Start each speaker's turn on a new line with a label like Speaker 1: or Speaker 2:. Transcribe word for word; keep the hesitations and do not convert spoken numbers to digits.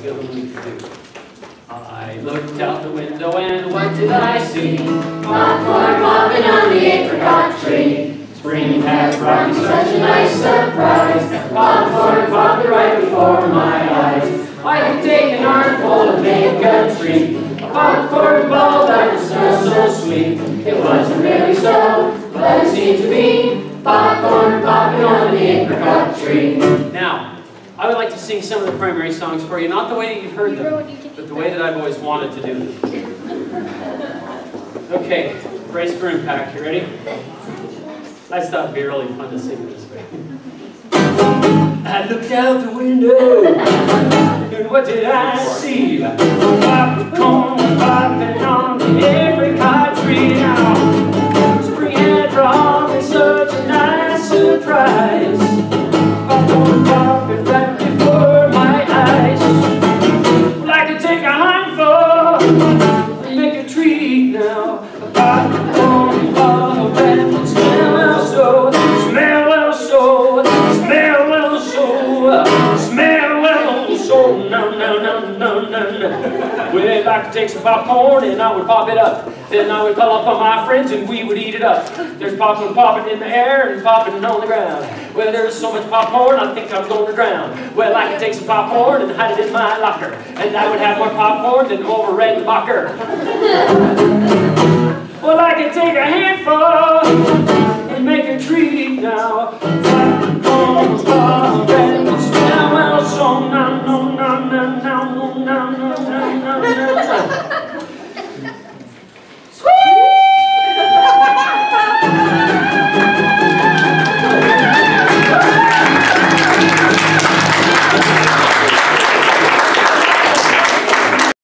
Speaker 1: feeling we could do. I looked out the window and what did I see?
Speaker 2: Popcorn popping on the apricot tree.
Speaker 1: Spring has brought me such a nice surprise. Popcorn popping right before my eyes. I could take an armful and make a treat. A popcorn ball that would smell so sweet. It wasn't really so, but it seemed to be popcorn popping on the apricot tree. Now, I would like to sing some of the primary songs for you, not the way that you've heard them, but the way that I've always wanted to do them. Okay, brace for impact. You ready? I thought it'd be really fun to sing this way. I looked out the window, and what did I see? Popcorn popping on the apricot tree. Now, spring had brought me such a nice surprise. Popcorn popping right before my eyes. Well, I could take a handful and make a treat now. A popcorn popping and smell so, smell well so, smell well so, smell well so. No, no, no, no, no, no. Well, I could take some popcorn and I would pop it up. Then I would call up on my friends and we would eat it up. There's popcorn popping in the air and popping on the ground. Well, there's so much popcorn, I think I'm going to drown. Well, I could take some popcorn and hide it in my locker. And I would have more popcorn than over Redenbacher. Well, I could take a handful and make a treat now.